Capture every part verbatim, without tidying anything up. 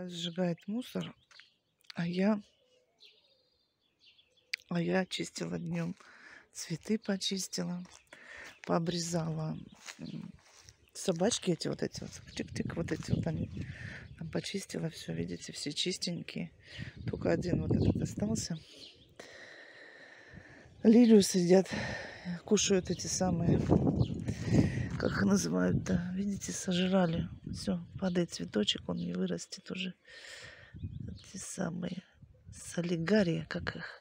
сжигает мусор, а я, а я очистила днем. Цветы почистила, пообрезала. Собачки эти вот эти вот, тик-тик, вот эти вот они. Там почистила все, видите, все чистенькие. Только один вот этот остался. Лилию сидят, кушают эти самые, как их называют-то, видите, сожрали. Все, падает цветочек, он не вырастет уже. Эти самые солигария, как их,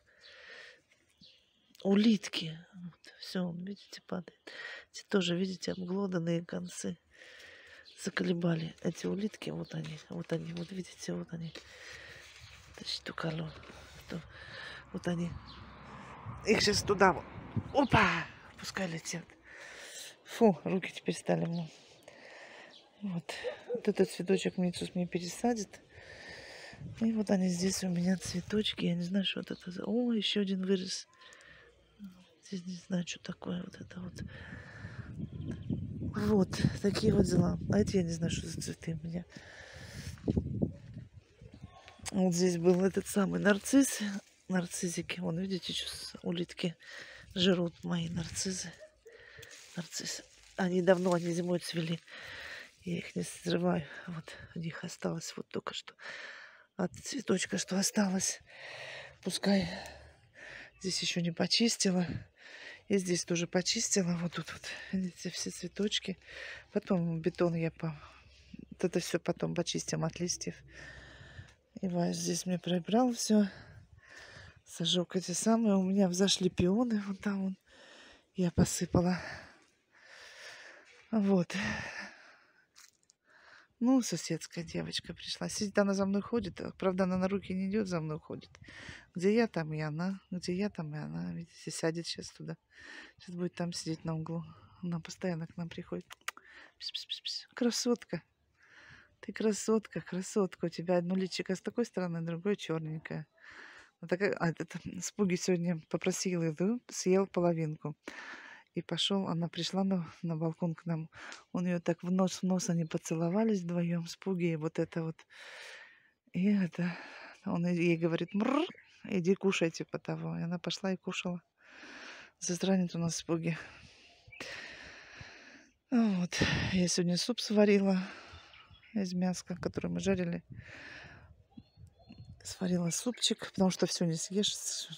улитки. Вот, все, видите, падает. Эти тоже, видите, обглоданные концы. Заколебали эти улитки. Вот они, вот они, вот видите, вот они. Значит, уколол. Вот они. Их сейчас туда вот. Опа! Пускай летят. Фу, руки теперь стали мне. Вот. Вот этот цветочек Митсус мне пересадит. И вот они здесь у меня цветочки. Я не знаю, что вот это. О, еще один вырос. Здесь не знаю, что такое вот это вот. Вот, такие вот дела. А эти я не знаю, что за цветы у меня. Вот здесь был этот самый нарцисс. Нарциссики. Вон, видите, что улитки жрут мои нарциссы. Нарциссы. Они давно, они зимой цвели. Я их не срываю. Вот у них осталось вот только что от цветочка, что осталось. Пускай здесь еще не почистила. И здесь тоже почистила. Вот тут вот, видите, все цветочки. Потом бетон я по... Вот это все потом почистим от листьев. И Вась здесь мне прибрал все. Сожег эти самые. У меня взошли пионы. Вот там вон. Я посыпала. Вот. Ну, соседская девочка пришла. Сидит, она за мной ходит. Правда, она на руки не идет, за мной ходит. Где я, там и она. Где я, там и она. Видите, сядет сейчас туда. Сейчас будет там сидеть на углу. Она постоянно к нам приходит. Пс-пс-пс-пс. Красотка. Ты красотка, красотка. У тебя одно личико с такой стороны, другое черненькое. Вот такая, а, это, Спуги сегодня попросил еду, съел половинку. И пошел, она пришла на, на балкон к нам. Он ее так в нос, в нос они поцеловались вдвоем, Спуги, и вот это вот. И это, он ей говорит, мрр, иди кушай, типа того. И она пошла и кушала. Засранец у нас Спуги. Вот, я сегодня суп сварила из мяска, который мы жарили. Сварила супчик, потому что все не съешь.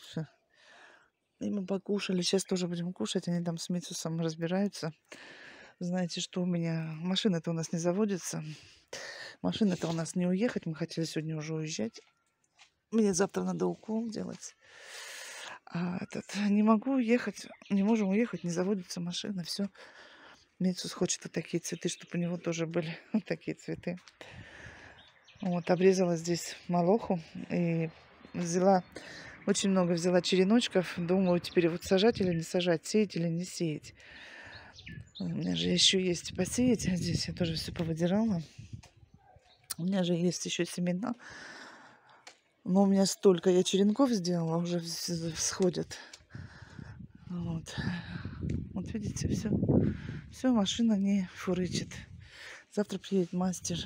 И мы покушали. Сейчас тоже будем кушать. Они там с Митсусом разбираются. Знаете, что у меня... Машина-то у нас не заводится. Машина-то у нас не уехать. Мы хотели сегодня уже уезжать. Мне завтра надо укол делать. А этот... Не могу уехать. Не можем уехать. Не заводится машина. Все. Митсус хочет вот такие цветы, чтобы у него тоже были вот такие цветы. Вот. Обрезала здесь молоху. И взяла... Очень много взяла череночков. Думаю, теперь вот сажать или не сажать, сеять или не сеять. У меня же еще есть посеять. Здесь я тоже все повыдирала. У меня же есть еще семена. Но у меня столько я черенков сделала, уже всходят. Вот. Вот видите, все. Все, машина не фурычит. Завтра приедет мастер.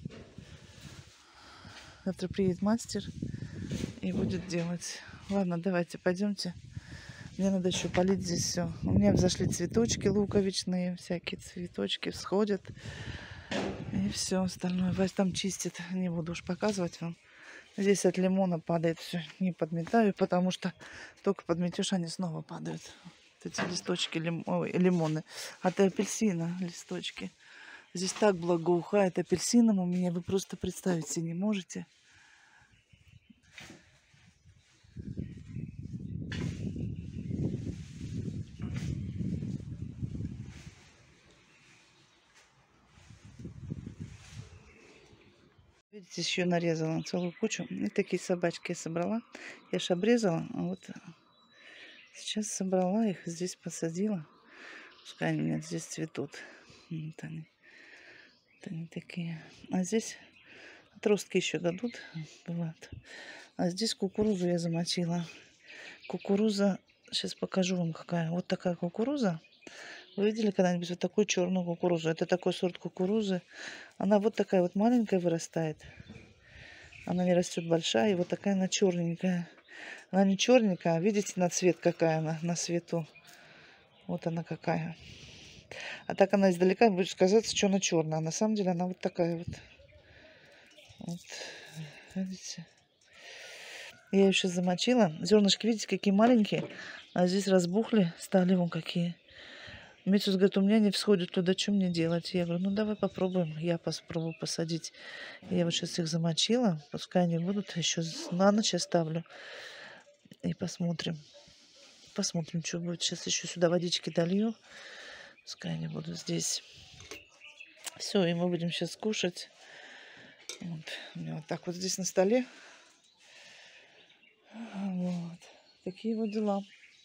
Завтра приедет мастер и будет делать. Ладно, давайте, пойдемте. Мне надо еще полить здесь все. У меня взошли цветочки луковичные, всякие цветочки всходят. И все остальное. Вась там чистит. Не буду уж показывать вам. Здесь от лимона падает все. Не подметаю, потому что только подметешь, они снова падают. Вот эти листочки, лим... Ой, лимоны. От апельсина листочки. Здесь так благоухает апельсином у меня. Вы просто представить себе не можете. Видите, еще нарезала целую кучу. И такие собачки я собрала. Я же обрезала, а вот сейчас собрала их, здесь посадила. Пускай они у меня здесь цветут. Вот они. Вот они такие. А здесь отростки еще дадут. Бывает. А здесь кукурузу я замочила. Кукуруза, сейчас покажу вам какая. Вот такая кукуруза. Вы видели когда-нибудь вот такую черную кукурузу? Это такой сорт кукурузы. Она вот такая вот маленькая вырастает. Она не растет большая, и вот такая она черненькая. Она не черненькая, а видите на цвет какая она, на свету. Вот она какая. А так она издалека будет казаться, что она черная. А на самом деле она вот такая вот. Вот. Видите? Я ее сейчас замочила. Зернышки, видите, какие маленькие. А здесь разбухли, стали вон какие. Митсус говорит, у меня не всходит туда, что мне делать? Я говорю, ну давай попробуем. Я попробую посадить. Я вот сейчас их замочила. Пускай они будут. Еще на ночь оставлю. И посмотрим. Посмотрим, что будет. Сейчас еще сюда водички долью. Пускай они будут здесь. Все, и мы будем сейчас кушать. Вот. У меня вот так вот здесь на столе. Вот. Такие вот дела.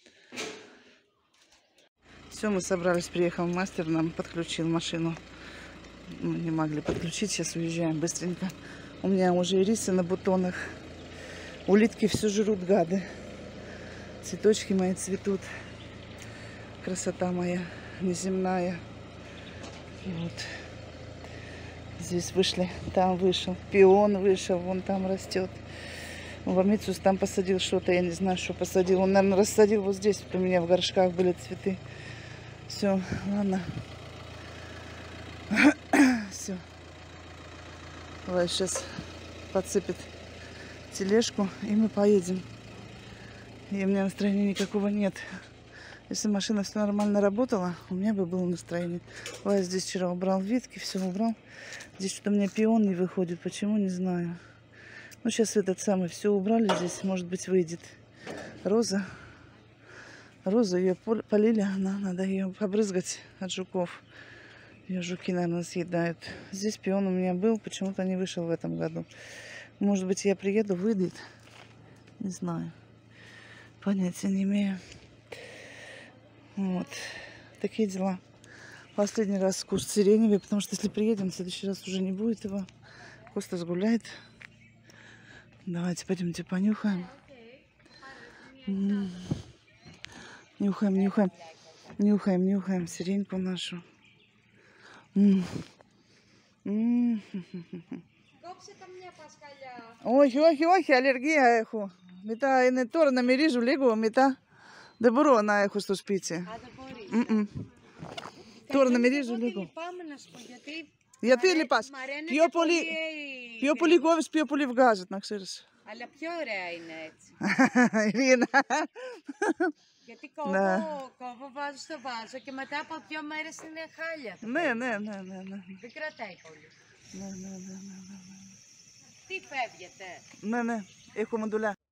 Все, мы собрались, приехал мастер, нам подключил машину. Мы не могли подключить, сейчас уезжаем быстренько. У меня уже ирисы на бутонах. Улитки все жрут, гады. Цветочки мои цветут. Красота моя неземная. Вот. Здесь вышли, там вышел. Пион вышел, вон там растет. Вамицус там посадил что-то, я не знаю, что посадил. Он, наверное, рассадил вот здесь. Вот у меня в горшках были цветы. Все, ладно. Все. Давай сейчас подсыпет тележку, и мы поедем. И у меня настроения никакого нет. Если машина все нормально работала, у меня бы было настроение. Вася здесь вчера убрал ветки, все убрал. Здесь что-то у меня пион не выходит. Почему, не знаю. Ну, сейчас этот самый все убрали здесь. Может быть, выйдет роза. Розу ее полили. Она, надо ее побрызгать от жуков. Ее жуки, наверное, съедают. Здесь пион у меня был. Почему-то не вышел в этом году. Может быть, я приеду, выйдет. Не знаю. Понятия не имею. Вот. Такие дела. Последний раз куст сиреневый, потому что если приедем, в следующий раз уже не будет его. Коста сгуляет. Давайте пойдемте понюхаем. М-м. Нюхаем, нюхаем. Нюхаем, нюхаем сиреньку нашу. М-м. М-м. Όχι, όχι, όχι, αλλεργία έχω. Μετά είναι τώρα να μυρίζω λίγο, μετά δεν μπορώ να έχω στο σπίτι. Α, δεν μπορείς. Mm -mm. Τώρα να μυρίζω λίγο. Λυπάμαι να σου πω, γιατί... Γιατί λυπάς. Πιο πολύ, πιο πολύ κόβεις, πιο πολύ βγάζεις, να ξέρεις. Αλλά πιο ωραία είναι έτσι. Ειρήνα. Γιατί κόβω, κόβω, βάζω στο βάζο και μετά από δύο μέρες είναι χάλια. Ναι, ναι, ναι, ναι, ναι. Δεν κρατάει πολύ. Ναι, ναι, ναι, ναι, ναι. Τι φεύγετε. Ναι, ναι, έχουμε δουλειά.